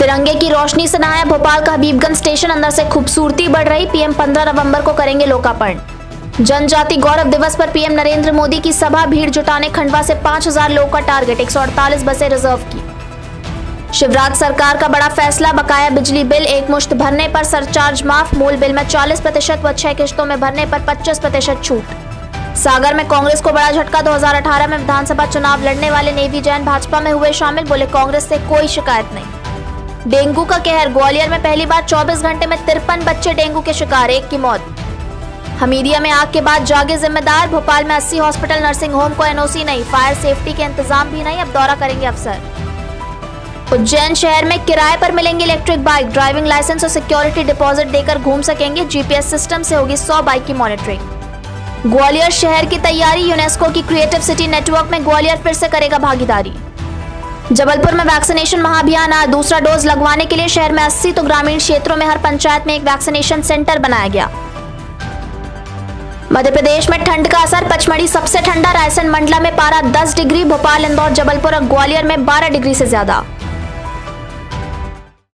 तिरंगे की रोशनी से नहाया भोपाल का हबीबगंज स्टेशन, अंदर से खूबसूरती बढ़ रही। पीएम 15 नवंबर को करेंगे लोकार्पण। जनजाति गौरव दिवस पर पीएम नरेंद्र मोदी की सभा, भीड़ जुटाने खंडवा से 5000 लोगों का टारगेट, 148 बसें रिजर्व की। शिवराज सरकार का बड़ा फैसला, बकाया बिजली बिल एकमुश्त भरने पर सरचार्ज माफ, मूल बिल में 40% व 6 किश्तों में भरने पर 25% छूट। सागर में कांग्रेस को बड़ा झटका, 2018 में विधानसभा चुनाव लड़ने वाले नेवी जैन भाजपा में हुए शामिल, बोले कांग्रेस से कोई शिकायत नहीं। डेंगू का कहर, ग्वालियर में पहली बार 24 घंटे में 53 बच्चे डेंगू के शिकार, 1 की मौत। हमीदिया में आग के बाद जागे जिम्मेदार, भोपाल में 80 हॉस्पिटल नर्सिंग होम को एनओसी नहीं, फायर सेफ्टी के इंतजाम भी नहीं, अब दौरा करेंगे अफसर। उज्जैन शहर में किराए पर मिलेंगे इलेक्ट्रिक बाइक, ड्राइविंग लाइसेंस और सिक्योरिटी डिपॉजिट देकर घूम सकेंगे, जीपीएस सिस्टम से होगी 100 बाइक की मॉनिटरिंग। ग्वालियर शहर की तैयारी, यूनेस्को की क्रिएटिव सिटी नेटवर्क में ग्वालियर फिर से करेगा भागीदारी। जबलपुर में वैक्सीनेशन महाअभियान, आज दूसरा डोज लगवाने के लिए शहर में 80 तो ग्रामीण क्षेत्रों में हर पंचायत में एक वैक्सीनेशन सेंटर बनाया गया। मध्य प्रदेश में ठंड का असर, पचमढ़ी सबसे ठंडा, रायसेन मंडला में पारा 10 डिग्री, भोपाल इंदौर जबलपुर और ग्वालियर में 12 डिग्री से ज्यादा।